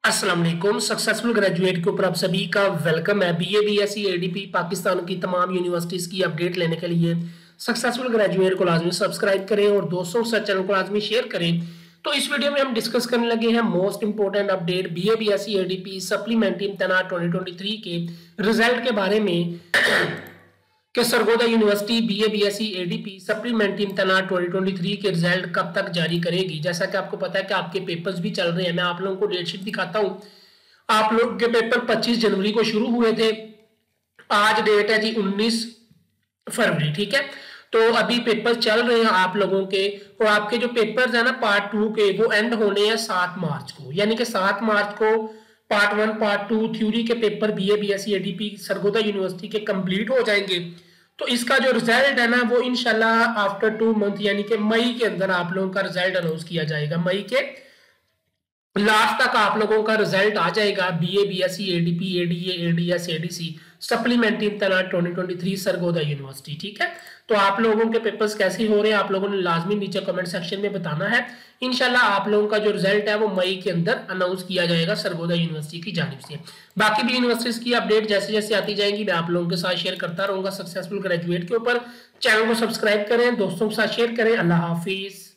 अस्सलाम वालेकुम। Successful graduate के ऊपर आप सभी का वेलकम है। बीए बीएससी एडीपी पाकिस्तान की तमाम यूनिवर्सिटीज की अपडेट लेने के लिए सक्सेसफुल ग्रेजुएट को लाजमी सब्सक्राइब करें और दोस्तों के साथ चैनल को लाजमी शेयर करें। तो इस वीडियो में हम डिस्कस करने लगे हैं most important update BA BSc ADP supplementary इम्तिहान 2023 के रिजल्ट के बारे में कि Sargodha university BA BSc ADP supplementary इम्तिहान 2023 के रिजल्ट कब तक जारी करेगी। जैसा कि आपको पता है कि आपके पेपर्स भी चल रहे हैं। मैं आप लोगों को डेटशीट दिखाता हूं। आप लोग के पेपर 25 जनवरी को शुरू हुए थे। आज डेट है जी 19 फरवरी, ठीक है। तो अभी पेपर चल रहे हैं आप लोगों के, और आपके जो पेपर्स है ना पार्ट 2 के, वो एंड होने हैं 7 मार्च को। यानी कि 7 मार्च को पार्ट 1 पार्ट 2 थ्योरी के paper BA BSc ADP Sargodha university के कंप्लीट हो जाएंगे। तो इसका जो रिजल्ट है ना वो इंशाल्लाह आफ्टर 2 मंथ यानी कि मई के अंदर आप लोगों का रिजल्ट अनाउंस किया जाएगा। मई के लास्ट तक आप लोगों का रिजल्ट आ जाएगा। BA BSc ADP ADA ADS ADC supplementary इम्तिहान 2023 सरगोदा यूनिवर्सिटी, ठीक है। तो आप लोगों के पेपर्स कैसे हो रहे हैं आप लोगों ने लाजमी नीचे कमेंट सेक्शन में बताना है। इंशाल्लाह आप लोगों का जो रिजल्ट है वो मई के अंदर अनाउंस किया जाएगा सरगोदा यूनिवर्सिटी की जानिब से। बाकी भी यूनिवर्सिटीज की अपडेट जैसे जैसे आती जाएंगी मैं आप लोगों के साथ शेयर करता रहूंगा सक्सेसफुल ग्रेजुएट के ऊपर। चैनल को सब्सक्राइब करें, दोस्तों के साथ शेयर करें। अल्लाह हाफिज।